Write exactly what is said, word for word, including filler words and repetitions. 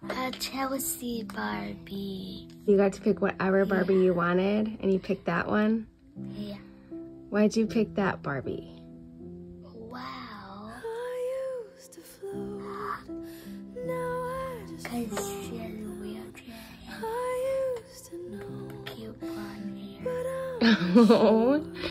A Chelsea Barbie. You got to pick whatever Barbie you wanted, and you picked that one? Yeah. Why'd you pick that Barbie? Wow. I used to float. Now I just Because she has a wheelchair I used to know. and cute blonde hair. But I'm Oh,